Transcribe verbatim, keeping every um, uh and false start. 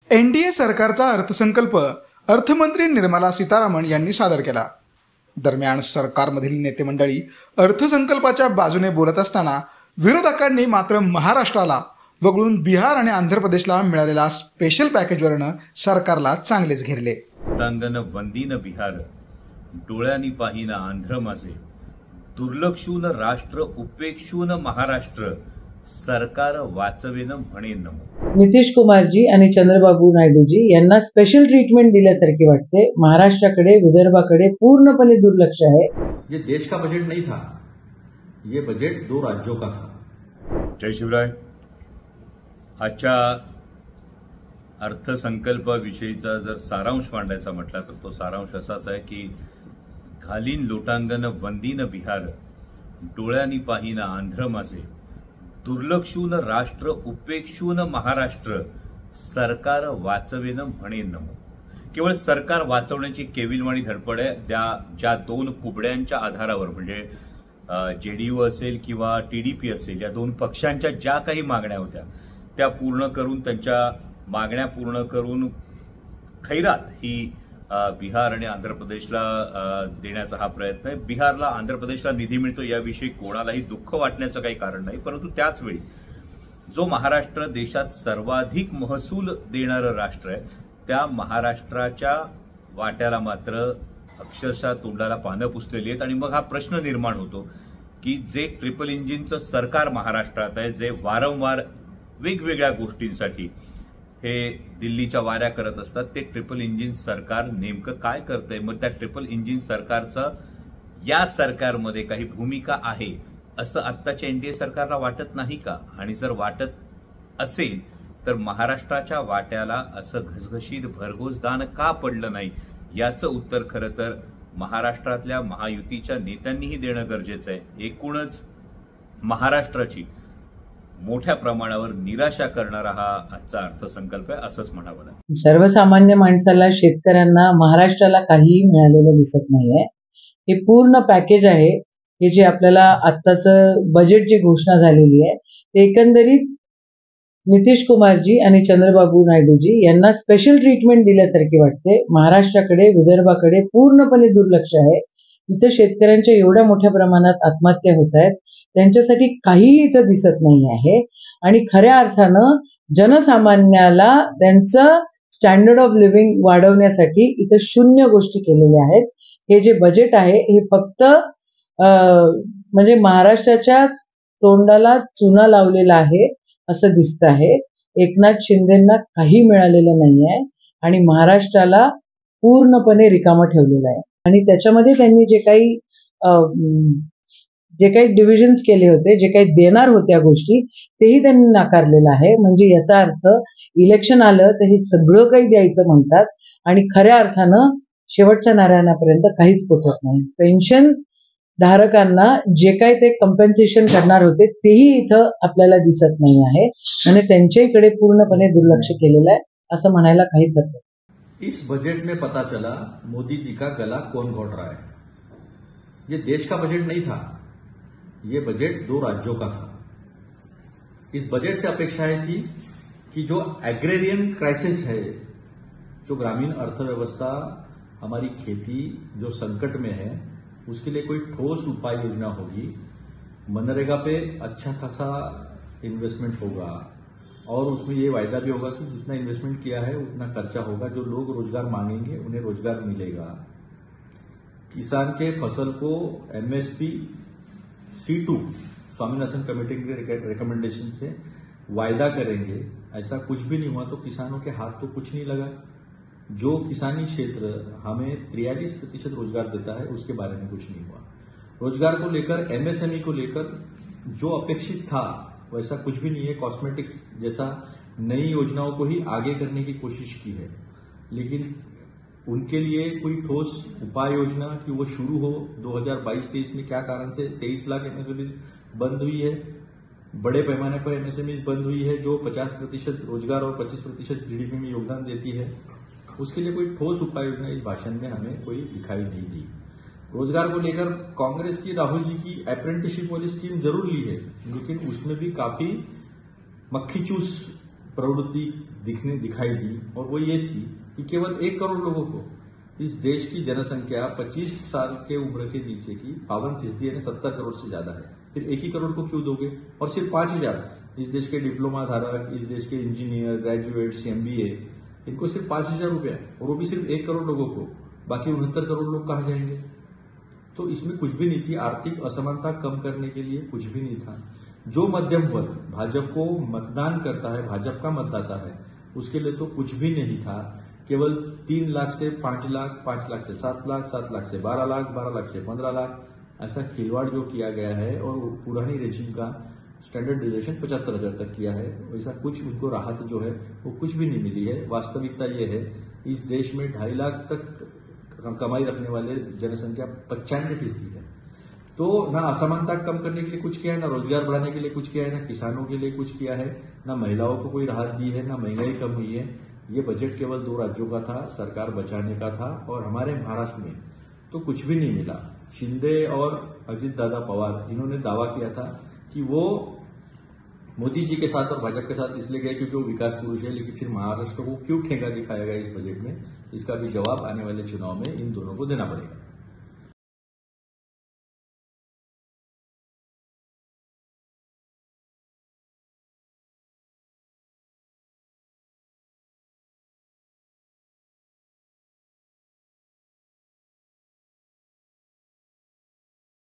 NDA सरकारचा अर्थसंकल्प अर्थमंत्री निर्मला सीतारामन यांनी सादर केला। दरम्यान सरकारमधील नेते मंडळी अर्थसंकल्पाच्या बाजूने बोलत असताना विरोधकांनी मात्र महाराष्ट्राला वगळून बिहार आणि आंध्र प्रदेशला मिळालेल्या स्पेशल पॅकेजवरनं सरकारला चांगलेच घेरले। लोटांगण वंदीन बिहार, डोळ्यांनी पाहिना आंध्र माझे, दुर्लक्षून राष्ट्र उपेक्षून महाराष्ट्र, सरकार वाचवेन म्हणेन नमो। नितीश कुमारजी आणि चंद्रबाबू नायडूजी यांना स्पेशल ट्रीटमेंट दिल्यासारखी वाटते। महाराष्ट्राकडे विदर्भाकडे पूर्णपणे दुर्लक्ष आहे। ये देश का बजट नहीं था, ये बजट दो राज्यों का था। जय शिवराय। आजच्या अर्थसंकल्पाविषयीचा जर सारांश मांडायचा म्हटला तर तो सारांश असाच आहे की घालीन लोटांगण वंदीन बिहार, डोळ्यांनी पाहिना आंध्र माझे, दुर्लक्षून राष्ट्र उपेक्षून महाराष्ट्र, सरकार वाचवेन म्हणेन नमो। केवळ सरकार वाचवण्याची केविलवाणी धडपड आहे। त्या ज्या दोन कुबड्यांच्या आधारावर म्हणजे जेडीयू असेल किंवा टीडीपी असेल या दोन पक्षांच्या ज्या काही मागण्या होत्या त्या पूर्ण करून त्यांच्या मागण्या पूर्ण करून खैरात ही बिहार आणि आंध्र प्रदेशला देण्याचा हा प्रयत्न आहे। बिहारला आंध्र प्रदेशला निधी मिळतो याविषयी कोणालाही दुःख वाटण्याचं काही कारण नाही, परंतु त्याच वेळी जो महाराष्ट्र देशात सर्वाधिक महसूल देणारं राष्ट्र आहे त्या महाराष्ट्राच्या वाट्याला मात्र अक्षरशः तोंडाला पानं पुसलेली आहेत। आणि मग हा प्रश्न निर्माण होतो की जे ट्रिपल इंजिनचं सरकार महाराष्ट्रात आहे, जे वारंवार वेगवेगळ्या गोष्टींसाठी हे दिल्लीच्या वाऱ्या करत असतात, ते ट्रिपल इंजिन सरकार नेमकं काय करतंय? मग त्या ट्रिपल इंजिन सरकारचं या सरकारमध्ये काही भूमिका आहे असं आत्ताच्या एनडीए सरकारला वाटत नाही का? आणि जर वाटत असेल तर महाराष्ट्राच्या वाट्याला असं घसघशीत भरघोस दान का पडलं नाही याचं उत्तर खरं तर महाराष्ट्रातल्या महायुतीच्या नेत्यांनीही देणं गरजेचं आहे। एकूणच महाराष्ट्राची मोठ्या प्रमाणावर निराशा करणारा हा आजचा अर्थसंकल्प आहे असंच म्हणावं लागेल। सर्वसामान्य माणसाला, शेतकऱ्यांना, महाराष्ट्राला काहीही मिळालेलं दिसत नाहीये। हे पूर्ण पॅकेज आहे हे जे आपल्याला आत्ताचं बजेट जी घोषणा झालेली आहे ते एकंदरीत नितीश कुमारजी आणि चंद्रबाबू नायडूजी यांना स्पेशल ट्रीटमेंट दिल्यासारखी वाटते। महाराष्ट्राकडे विदर्भाकडे पूर्णपणे दुर्लक्ष आहे। इथं शेतकऱ्यांच्या एवढ्या मोठ्या प्रमाणात आत्महत्या होत आहेत, त्यांच्यासाठी काहीही इथं दिसत नाही आहे। आणि खऱ्या अर्थानं जनसामान्याला त्यांचं स्टँडर्ड ऑफ लिव्हिंग वाढवण्यासाठी इथं शून्य गोष्टी केलेल्या आहेत। हे जे बजेट आहे हे फक्त म्हणजे महाराष्ट्राच्या तोंडाला चुना लावलेला आहे असं दिसत आहे। एकनाथ शिंदेंना काही मिळालेलं नाही आहे आणि महाराष्ट्राला पूर्णपणे रिकामं ठेवलेलं आहे। आणि त्याच्यामध्ये त्यांनी जे काही जे काही डिव्हिजन्स केले होते, जे काही देणार होत्या गोष्टी तेही त्यांनी नाकारलेलं आहे। म्हणजे याचा अर्थ इलेक्शन आलं तर हे सगळं काही द्यायचं म्हणतात आणि खऱ्या अर्थानं शेवटच्या नारायणापर्यंत काहीच पोचत नाही। पेन्शन धारकांना जे काही ते कंपेन्सेशन करणार होते तेही इथं आपल्याला दिसत नाही आहे आणि त्यांच्याकडे पूर्णपणे दुर्लक्ष केलेलं आहे असं म्हणायला काहीच हरकत नाही। इस बजट में पता चला मोदी जी का गला कौन घोट रहा है। ये देश का बजट नहीं था, ये बजट दो राज्यों का था। इस बजट से अपेक्षाएं थी कि जो एग्रेरियन क्राइसिस है, जो ग्रामीण अर्थव्यवस्था, हमारी खेती जो संकट में है, उसके लिए कोई ठोस उपाय योजना होगी। मनरेगा पे अच्छा खासा इन्वेस्टमेंट होगा और उसमें ये वायदा भी होगा कि जितना इन्वेस्टमेंट किया है उतना खर्चा होगा। जो लोग रोजगार मांगेंगे उन्हें रोजगार मिलेगा। किसान के फसल को MSP C two Swaminathan committee के रिकमेंडेशन से वायदा करेंगे। ऐसा कुछ भी नहीं हुआ तो किसानों के हाथ तो कुछ नहीं लगा। जो किसानी क्षेत्र हमें तिरालीस प्रतिशत रोजगार देता है उसके बारे में कुछ नहीं हुआ। रोजगार को लेकर, एमएसएमई को लेकर जो अपेक्षित था वैसा कुछ भी नहीं है। कॉस्मेटिक्स जैसा नई योजनाओं को ही आगे करने की कोशिश की है, लेकिन उनके लिए कोई ठोस उपाय योजना कि वो शुरू हो। दो हज़ार बाईस तेईस में क्या कारण से तेईस लाख एमएसएमईज बंद हुई है, बड़े पैमाने पर एमएसएमईज बंद हुई है जो पचास प्रतिशत रोजगार और पच्चीस प्रतिशत जीडीपी में योगदान देती है, उसके लिए कोई ठोस उपाय योजना इस भाषण में हमें कोई दिखाई नहीं दी। रोजगार को लेकर कांग्रेस की, राहुल जी की अप्रेंटिसशिप वाली स्कीम जरूर ली है, लेकिन उसमें भी काफी मक्खी चूस प्रवृत्ति दिखने दिखाई दी, और वो ये थी कि केवल एक करोड़ लोगों को, इस देश की जनसंख्या पच्चीस साल के उम्र के नीचे की बावन फीसदी यानी सत्तर करोड़ से ज्यादा है, फिर एक ही करोड़ को क्यों दोगे? और सिर्फ पांच हजार इस देश के डिप्लोमा धारक, इस देश के इंजीनियर, ग्रेजुएट्स, एमबीए, इनको सिर्फ पांच हजार रुपया, और वो भी सिर्फ एक करोड़ लोगों को, बाकी उनहत्तर करोड़ लोग कहां जाएंगे? तो इसमें कुछ भी नहीं थी, आर्थिक असमानता कम करने के लिए कुछ भी नहीं था। जो मध्यम वर्ग भाजपा को मतदान करता है, भाजपा का मतदाता है, उसके लिए तो कुछ भी नहीं था। केवल तीन लाख से पांच लाख, पांच लाख से सात लाख, सात लाख से बारह लाख, बारह लाख से पंद्रह लाख, ऐसा खिलवाड़ जो किया गया है, और पुरानी रेजिम का स्टैंडर्ड डिविएशन पचहत्तर हजार तक किया है, वैसा कुछ उनको राहत जो है वो कुछ भी नहीं मिली है। वास्तविकता ये है, इस देश में ढाई लाख तक कमाई रखने वाले जनसंख्या पचानवे फीसदी है। तो ना असमानता कम करने के लिए कुछ किया है, ना रोजगार बढ़ाने के लिए कुछ किया है, ना किसानों के लिए कुछ किया है, ना महिलाओं को कोई राहत दी है, ना महंगाई कम हुई है। ये बजट केवल दो राज्यों का था, सरकार बचाने का था, और हमारे महाराष्ट्र में तो कुछ भी नहीं मिला। शिंदे और अजित दादा पवार इन्होंने दावा किया था कि वो मोदी जी के साथ और भाजपा के साथ इसलिए गए क्योंकि वो विकास पुरुष है, लेकिन फिर महाराष्ट्र को क्यों ठेका दिखाया गया इस बजट में, इसका भी जवाब आने वाले चुनाव में इन दोनों को देना पड़ेगा।